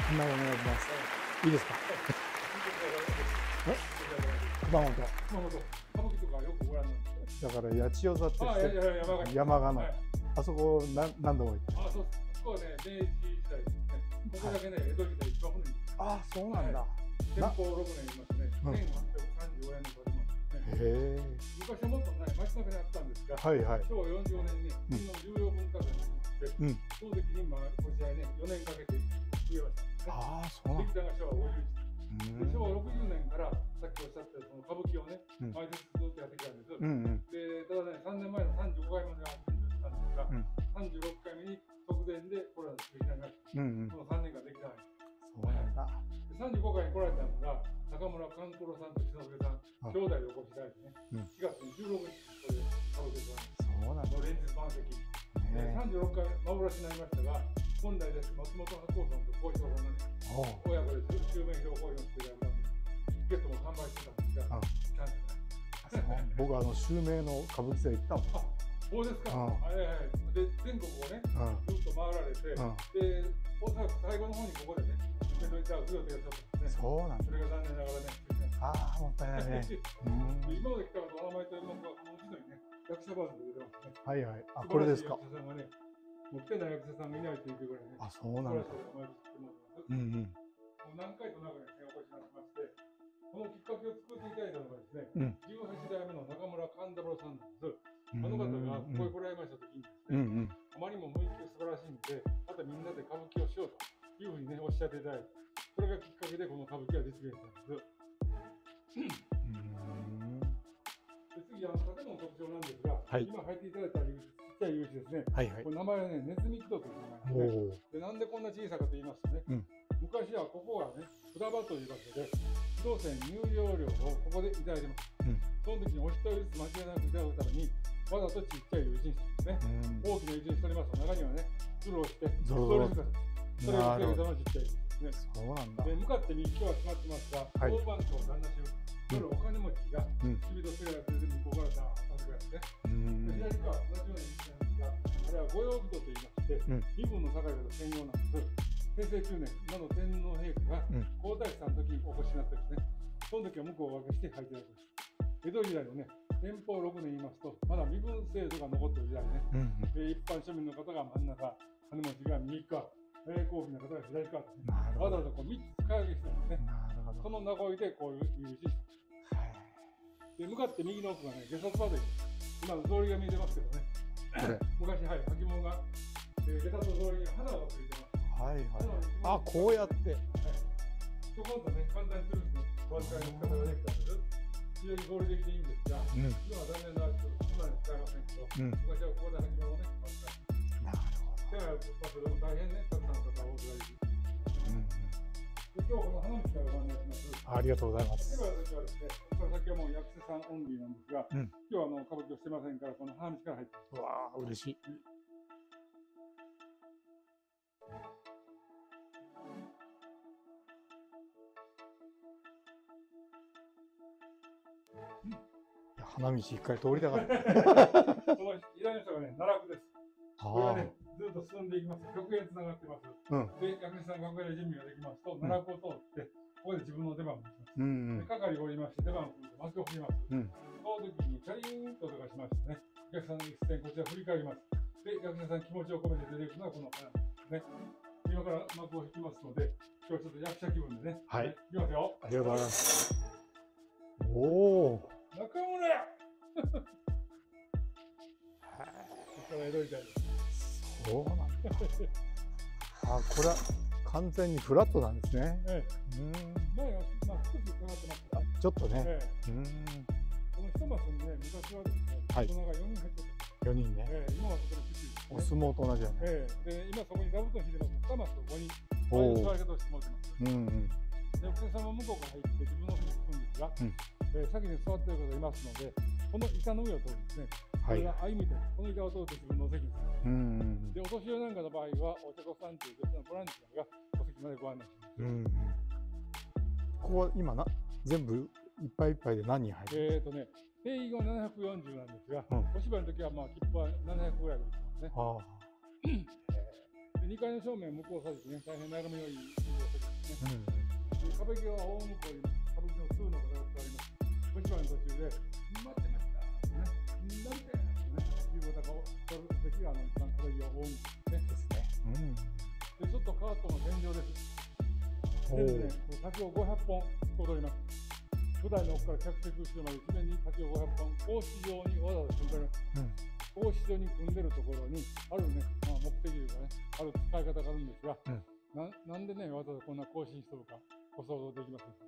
案内お願いします。いいですか。熊本。 熊本。歌舞伎とかよくご覧になるんですだから八千代座って山鹿の、あそこ何度も行って。 あ、そう、そこはね、明治時代ですね。ここだけね、江戸時代一番古い。 あ、そうなんだ。 天保6年言いますね。1835年の建物ですね。昔はもっとね、街中にあったんですが、昭和40年に国の重要文化財になりまして、その時にこちらにね、4年かけて増えました。ああ、そうなんだ。できたが昭和51年。昭和60年からさっきおっしゃったその歌舞伎をね、毎年ずっとやってきたんです。で、ただね、3年前の35回までは準備したんですが、36回目に直前でコロナでできなくなって、その3年間できない。そうなんだ。35回に来られたのが中村勘九郎さんと篠介さん兄弟でお越しいただいてね、4月に16日これ歌舞伎をそうなんだ。連日満席。36回幻になりましたが、本来です松本白鸚さんと幸四郎さんがね、親子で襲名披露公演をしていただいたんで、チケットも販売してたんですが、キャンセルね。僕襲名の歌舞伎座行ったもん。そうですか。で、全国をね、ずっと回られて、で、おそらく最後の方にここでね、イベントに行く予定がちょっとね。そうなんだ。それが残念ながらね。ああ、もったいないね。今まで来たお名前というのが、この時代ね、役者バージョンで出てますね。はいはい。あ、これですか。役者さんがね、持ってない役者さんがいないというぐらいね。あ、そうなんだ。何回となくお越しになってまして、このきっかけを作っていただいたのがですね、18代目の中村勘三郎さんなんです。あの方がここへ来られました時にですね、あまりにも雰囲気が素晴らしいので、またみんなで歌舞伎をしようというふうにね、おっしゃっていただいて、それがきっかけでこの歌舞伎が実現したんです。次、建物の特徴なんですが、今入っていただいたちっちゃい入り口ですね。これ名前はね、ネズミ木戸という名前ですね。で、なんでこんな小さかと言いますとね、昔はここがね、札場という場所で、不動産入場料をここでいただいてます。その時にお一人ずつ間違いなくいただくために、わざとちっちゃい入り口にしたんですね。大きな入り口にしておりますと、中にはね、ズルをして、それを防ぐためのちっちゃい入り口ですね。そうなんだ。で、向かって右側は決まってますが、大番頭旦那衆、これお金持ちが、日々とすればそれで向こうからダーッと歩くやつね。左側は同じような入り口なんですが、あれは御用木戸と言いまして、身分の高い方専用なんです。平成9年、今の天皇陛下が皇太子さんの時にお越しになってですね、その時は向こうを分けして入っていただきました。江戸時代のね、天保6年言いますと、まだ身分制度が残っている時代ね、一般庶民の方が真ん中、金持ちが右側、高貴な方が左側と、わざわざこう3つ使い分けしてるんですね。その名残でこういう入り口にした。で、向かって右の奥がね、下札場という、今の草履が見えてますけどね、昔、履物が、下札の草履に花がついてます。あ、こうやって。そこをね、簡単にするんです。お扱いの仕方ができたんです。非常に合理的でいいんですが、今は残念ながら今に使いませんけど、昔はここで履物をね、扱い。なるほど。だから、でも大変ね、たくさんの方がお使いできる。今日はこの花道からご案内します。ありがとうございます。ではですね、これ先はもう役者さんオンリーなんですが、今日は歌舞伎をしてませんから、この花道から入ってます。わあ、嬉しい。花道一回通りたかった。その左の人がね、奈落です。これはね、ずっと進んでいきます。楽屋につながってます。で、役者さん楽屋で準備ができますと、奈落を通って、ここで自分の出番をします。で、係を降りまして、出番を組んで幕を振ります。その時に、チャリーンと音がしましてね、お客さんの一線、こちら振り返ります。で、役者さん気持ちを込めて出ていくのはこの花ですね。今から幕を引きますので、今日はちょっと役者気分でね。はい。いきますよ。ありがとうございます。おお。中村や。江戸時代です。そうなんだ。あ、これは完全にフラットなんですね。前は少し下がってます。ちょっとね。この一マスにね、昔はですね、大人が4人入ってた。4人ね。今はそこのきつい。お相撲と同じだね。で、今そこに座布団引いてます。2マスと5人。おお。座り方をしてもらってます。で、お客様向こうから入って自分の席に着くんですが、先に座っている方がいますので、この板の上を通るんですね。これが歩みで、この板を通って自分のお席に着く。で、お年寄りなんかの場合は、お茶子さんという別のボランティアがお席までご案内します。ここは今全部いっぱいいっぱいで何人入るんですか？定員は740なんですが、お芝居の時は切符は700ぐらい売ってますね。で、 2階の正面向こうさですね、大変眺めのいいですね。歌舞伎は大向こうに歌舞伎の通の方があります。お芝居の途中で、待ってましたね、なんでいう方がおる時が一番歌舞伎は大向こうですね。で、ちょっとカートの天井です。でね、滝を500本踊ります。舞台の奥から客席後ろまで一面に滝を500本、格子状にわざわざ組んでる。格子状に組んでるところに、あるね、目的というかね、ある使い方があるんですが、なんでね、わざわざこんな格子にしとるか、ご想像できますか？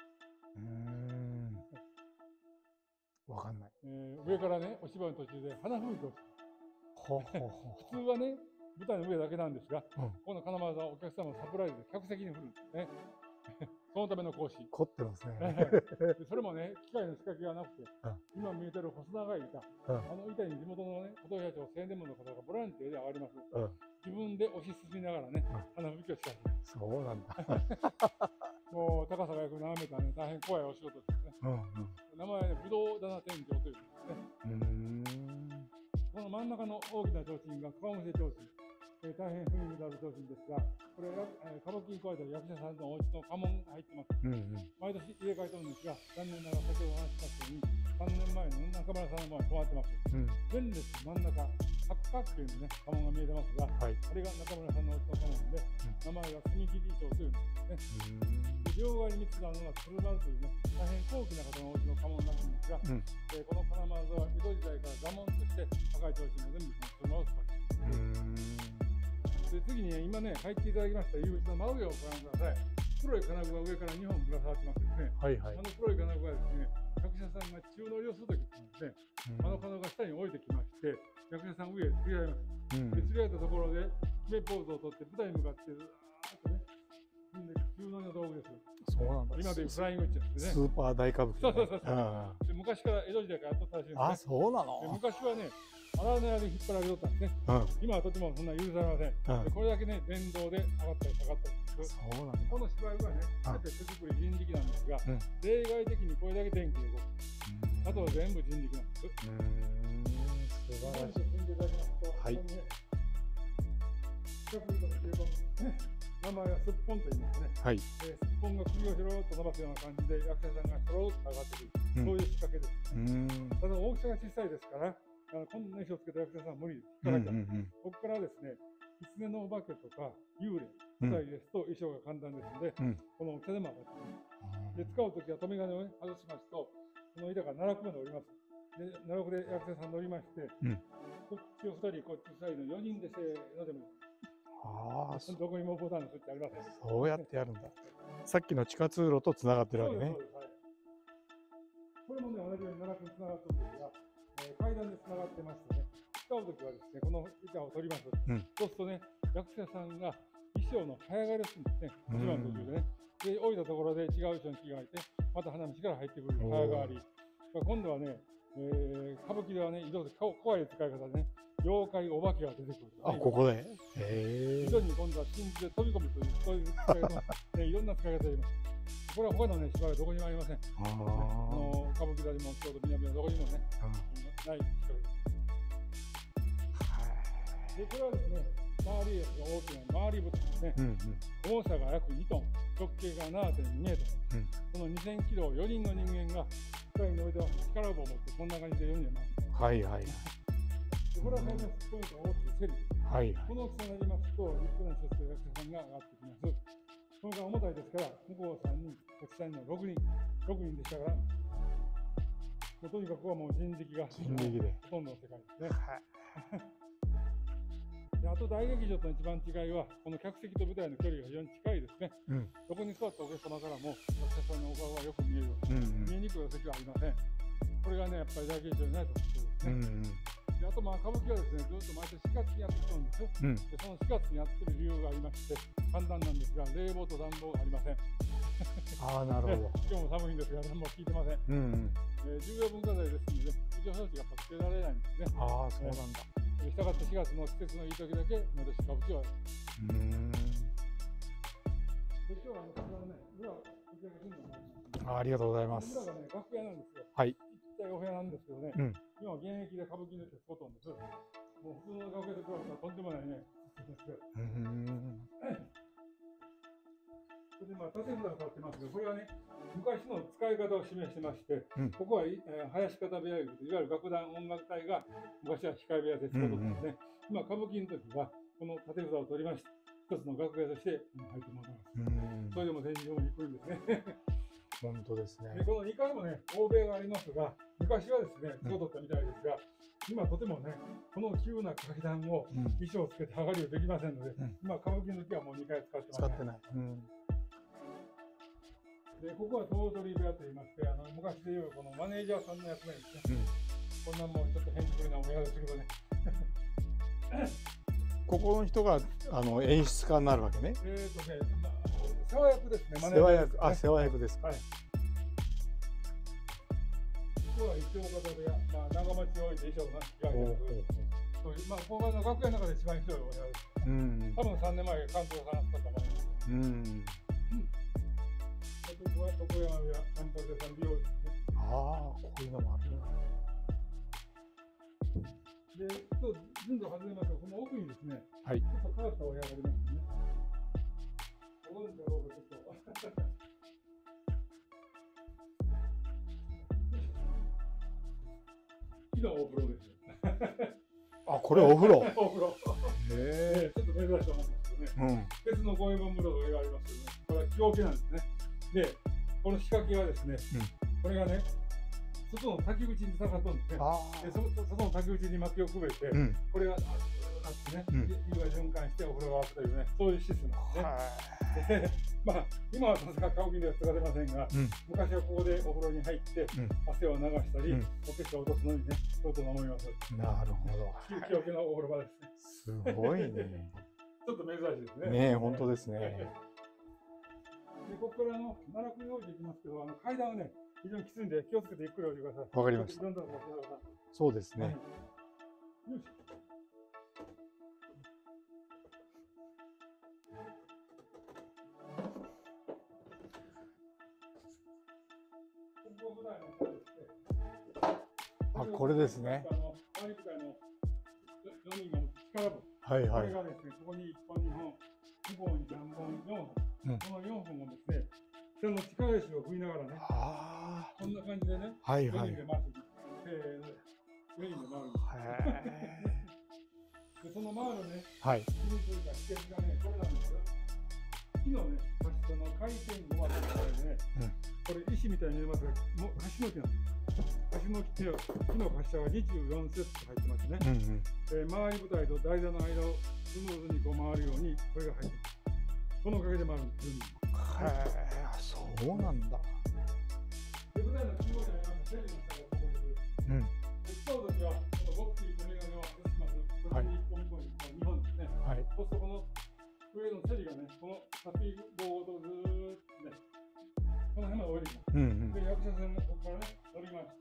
わかんない。 上からね、お芝居の途中で花吹雪をする。普通はね、舞台の上だけなんですが、この金丸さんはお客様のサプライズで客席に振るんですね。そのための格子。 凝ってますね。 それもね、機械の仕掛けがなくて、今見えてる細長い板、あの板に地元のね、琴平町青年部の方がボランティアで上がります。自分で推し進みながらね、花吹きをしかしない。 そうなんだ。 もう高さが約7メーターね、大変怖いお仕事ですね。名前はね、ぶどう棚天井というんですね。この真ん中の大きな提灯が顔見せ提灯。大変雰囲気のある提灯ですが、これは歌舞伎に加えた役者さんのお家の家紋が入ってます。毎年入れ替えてるんですが、残念ながら先ほどお話ししたように、3年前の中村さんの前に止まってます。前列真ん中、八角形のね、家紋が見えてますが、あれが中村さんのお家の家紋で、名前は澄切町というんですね。両側に3つがあるのが鶴丸というね、大変高貴な方のお家の家紋になっているんですが、この金丸は江戸時代から座紋として赤い提灯も全部その鶴丸を使っています。で次にね、今ね、入っていただきました入り口の真上をご覧ください。黒い金具が上から2本ぶら下がってますですね。あの黒い金具はですね、役者さんが宙乗りをするときなんですね、あの金具が下に降りてきまして、役者さん上へ釣り上げます。で釣り上げたところで、決めポーズをとって舞台に向かって、ずーっとね、宙乗りの道具です。 そうなんだ。 今でいうフライングウッチですね。 スーパー大歌舞伎。 そう。昔から江戸時代からやっとったらしいんですね。 あ、そうなの？ 昔はね、荒縄で引っ張られとったんですね。今はとてもそんな許されません。これだけね、電動で上がったり下がったりする。そうなんだ。この芝居はね、全て手作り人力なんですが、例外的にこれだけ電気で動く。あとは全部人力なんです。素晴らしい。はい。名前はすっぽんと言いますね。はい。すっぽんが首をひろっと伸ばすような感じで役者さんがひろっと上がってくる。そういう仕掛けです。ただ大きさが小さいですから、こんな衣装をつけた役者さんは無理です。ここからですね、狐のお化けとか幽霊、舞台ですと衣装が簡単ですので、この大きさでも上がってくる。で、使うときは留め金を外しますと、この板が奈落まで降ります。で、奈落で役者さん乗りまして、こっちを2人、こっち2人の4人でせーのでもいい。どこにもボタンのスイッチありません。 そうやってやるんだ。さっきの地下通路とつながってるわけね。 これもね、同じように奈落につながってるんですが、階段でつながってましてね、使うときはですね、この板を取ります。そうするとね、役者さんが衣装の早替えをするんですね、一番途中でね。で、降りたところで違う衣装に着替えて、また花道から入ってくる早替わり。今度はね、歌舞伎ではね、移動で怖い使い方でね、妖怪、お化けが出てくる。 あ、ここで井戸に今度は真珠で飛び込むという、そういう使い方、いろんな使い方があります。これは他のね、芝居はどこにもありません。歌舞伎座にも、京都、南のどこにもね、ない仕掛けです。で、これはですね、周りが大きな周り部ですね。重さが約2トン、直径が 7.2 メートル。その2000キロを4人の人間が、機械においては力を持って、こんな感じで4人で回す。これは最初のポイントが大きくセリ。この大きさになりますと、立派な人と役者さんが上がってきます。これが重たいですから、向こう3人、こっち3人の6人でしたから、とにかくここはもう人力がほとんどの世界ですね。で、あと大劇場との一番違いは、この客席と舞台の距離が非常に近いですね。どこに座ったお客様からも、役者さんのお顔がよく見える。見えにくいお席はありません。これがね、やっぱり大劇場にないと思うんですね。あと、歌舞伎はですね、ずっと毎年4月にやってきたんです。で、その4月にやってる理由がありまして、簡単なんですが、冷房と暖房がありません。 なるほど。 今日も寒いんですが、暖房効いてません。重要文化財ですので、非常表示がつけられないんですね。 そうなんだ。 したがって4月の季節のいい時だけ、毎年歌舞伎は。今日はこちらのね、裏を打ち上げするのがあります。 ありがとうございます。 裏がね、楽屋なんですよ。 はい。 ちっちゃいお部屋なんですけどね、今は現役で歌舞伎の手伝うんです。もう普通の楽屋と比べたらとんでもないね、 それで縦札が立ってますけど、これはね、昔の使い方を示してまして、ここは林方部屋いういわゆる楽団音楽隊が昔は控え部屋で使うとですね、今、歌舞伎の時はこの縦札を取りまして、一つの楽屋として入ってもらいます。それでも展示もにくいんですね。 本当ですね。 でこの2階もね、欧米がありますが、昔はですね、そうだったみたいですが、今とてもね、この急な階段を衣装をつけて上がりをできませんので、今、歌舞伎の時はもう2階使ってます。 使ってない。 でここは頭取部屋といいまして、昔でいうこのマネージャーさんの役目ですね。こんなもんちょっと変則なおやるするとね。 ここの人が演出家になるわけね。 世話役ですね。 世話役、世話役ですか。はい。 ここは一応方部屋、長町において衣装が違います。ここが楽屋の中で一番広いお部屋です。多分3年前関東さんだったと思います。ここは床山部屋、散髪屋さん美容室ですね。 こういうのもあるな。 で、順序外れますが、この奥にですね、ちょっと変わったお部屋がありますね。ご存知だろうか、ちょっと。木のお風呂です。 これお風呂。 お風呂。ちょっと珍しいと思うんですけどね。鉄の五右衛門風呂がありますけどね。これは木桶なんですね。で、この仕掛けはですね、これがね、外の滝口に刺さっとるんですね。で、外の滝口に薪をくべて、これがあってね、湯が循環してお風呂が沸くというね、そういうシステムなんですね。今はさすが歌舞伎では使われませんが、昔はここでお風呂に入って、汗を流したり、お化粧を落とすのにね、そうと思います。 なるほど。 木桶のお風呂場ですね。 すごいね。 ちょっと珍しいですね。 ねえ、本当ですね。 で、ここから奈落に降りていきますけど、階段はね、非常にきついんで気をつけてゆっくり降りてください。 わかりました。そうですね。 よし。 これですね。はいはい。 これがですね、ここに1本、2本、向こうに3本、4本。この4本をですね、下の力石を振りながらね、こんな感じでね、4人で回す。4人で回るんです。で、その回るね、秘密というか秘訣がね、これなんですよ。木のね、回転5マスのこれでね、これ石みたいに見えますが、もう樫の木なんです。樫の木の滑車が24セット入ってますね。回り舞台と台座の間をスムーズにこう回るように、これが入ってます。このおかげで回るんです。 そうなんだ。 で、舞台の中央にありますセリの下がここです。使うときは、このボッキーとメガネを外します。これに1本1本2本ですね。そうするとこの上のセリがね、この先棒とずーっとね、この辺まで降りてきます。で、役者さんがここからね、乗りまして、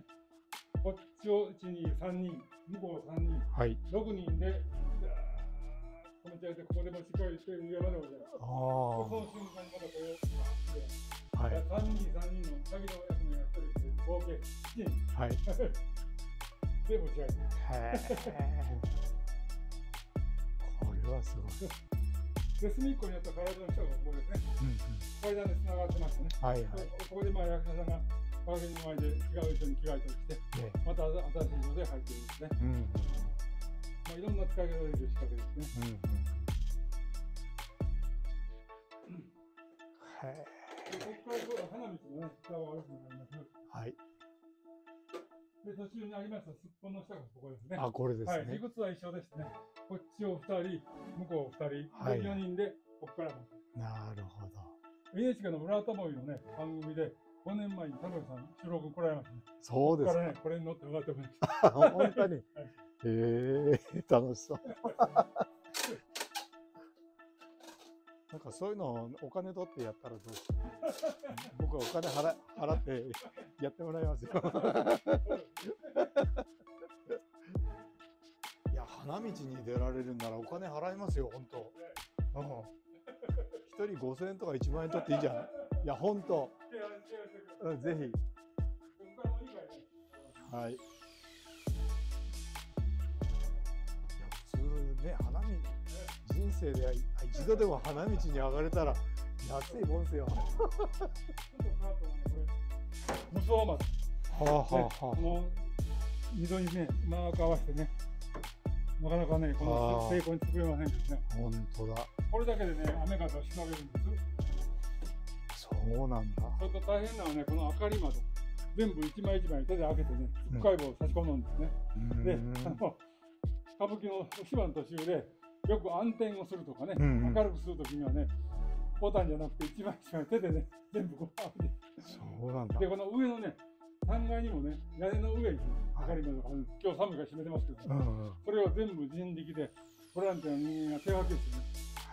こっちを1、2、3人、向こう3人、6人で、止めちゃって、ここでもしっかりして上まで降りてます。その瞬間にまたこれを3人の先の役目が1人で、合計7人。で、持ち上げて。 これはすごい。 で、隅っこにあった体の下がここですね。階段でつながってますね。ここで役者さんが鏡の前で違う人に着替えたりして、また新しいので入ってるんですね。いろんな使い方ができる仕掛けですね。ここから花道のね、下を歩くのがあります。で、途中にありましたすっぽんの下がここですね。 これですね。 理屈は一緒ですね。こっちを2人、向こう2人、4人でここから。 なるほど。 NHK の村田ボーイのね、番組で5年前に田辺さん収録来られましたね。 そうですか。これに乗って上がっておりました。 本当に。楽しそう。なんかそういうのお金取ってやったらどうしよう。僕はお金払ってやってもらいますよ。いや、花道に出られるんならお金払いますよ、本当。1人5000円とか1万円取っていいじゃん。いや、本当。ぜひ。はい。いや、普通ね、花見。 人生で一度でも花道に上がれたら安いもんですよ。 ちょっとカートはね、これ無双松。この溝にね、うまく合わせてね、なかなかね、この成功に作れませんですね。 本当だ。これだけでね、雨風をしのげるんです。 そうなんだ。 それと大変なのはね、この明かり窓、全部一枚一枚手で開けてね、つっかい棒を差し込むんですね。で、歌舞伎のお芝居の途中で、よく暗転をするとかね、明るくするときにはね、ボタンじゃなくて一枚一枚手でね、全部こう開けて。 そうなんだ。 で、この上のね、3階にもね、屋根の上に明かり窓があるんです。今日寒いから閉めてますけど、それを全部人力で、ボランティアの人間が手分けしてね、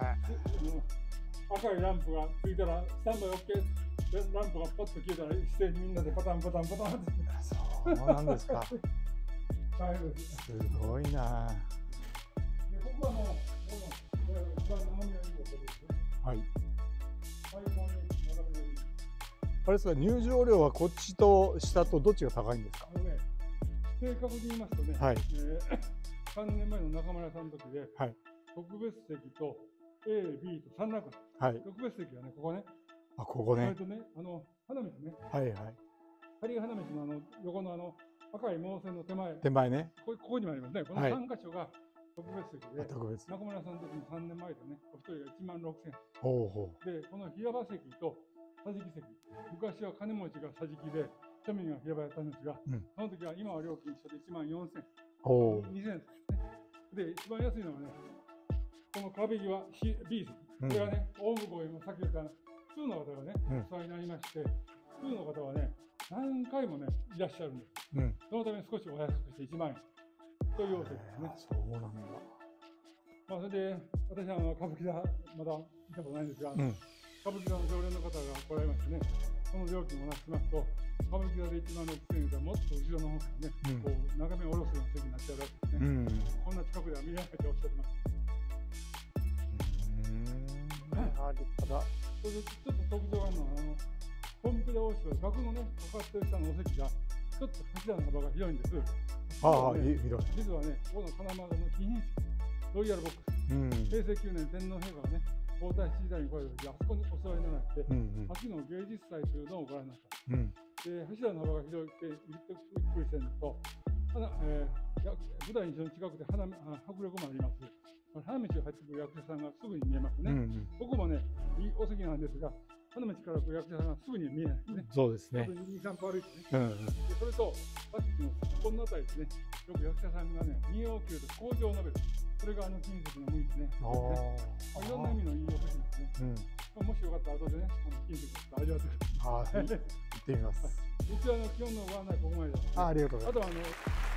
赤いランプがついたら、スタンバイ OK、ランプがパッと消えたら、一斉にみんなでパタンパタンパタンって。 そうなんですか。 大変です。 すごいな。 で、ここはもう、これ一番斜めのいいところですね。 はい。 最高に斜めのいい。 あれですか、入場料はこっちと下とどっちが高いんですか？ 正確に言いますとね、 はい、 3年前の中村さんの時で、 はい、 特別席と A、B と3ランク、はい、特別席はね、ここね、 あ、ここね、 ね、花道ね、 はいはい、 仮花道の横の赤い毛線の手前ね、 ここにもありますね、この3箇所が特別席で、 特別中村さんの時に3年前でね、お一人が16,000円。 ほうほう。 で、この平場席と桟敷席、昔は金持ちが桟敷で、庶民が平場やったんですが、その時は今は料金一緒で14,000円。2,000円ですね。で、一番安いのはね、この壁際 B 席。これはね、大向こう今さっき言った普通の方がね、お世話になりまして、普通の方はね、何回もね、いらっしゃるんです。そのために少しお安くして1万円というお席ですね。 そうなんだ。 まあ、それで、私は歌舞伎座、まだ行ったことないんですが、歌舞伎座の常連の方が来られましてね、この料金をなしますと、歌舞伎座で1万6,000円がもっと後ろの方からね、こう眺めを下ろすような席になっちゃうわけですね。こんな近くでは見れないとおっしゃってます。 立派だ。 それでちょっと特徴があるのは、コンピューター大芝居、額のね、かかってる下のお席が、ちょっと柱の幅が広いんです。 ああ、広い。 実はね、ここの金窓の貴賓室、ロイヤルボックス、平成9年天皇陛下がね、皇太子時代に来られた時、あそこにお座りになられて、秋の芸術祭というのをご覧になった。で、柱の幅が広くて、ゆっくりしてるのと、舞台に非常に近くて迫力もあります。花道を入ってくる役者さんがすぐに見えますね。ここもね、いいお席なんですが、花道から来る役者さんがすぐに見えないですね。 そうですね。 2、3歩歩いてね。それと、さっきのこの辺りですね、よく役者さんがね、二葉級で口上を述べる。それが金石の向いてね。いろんな意味のいいお席なんですね。もしよかったら後でね、金石を味わってください。 行ってみます。 うちは基本のご案内ここまでです。 ありがとうございます。 あと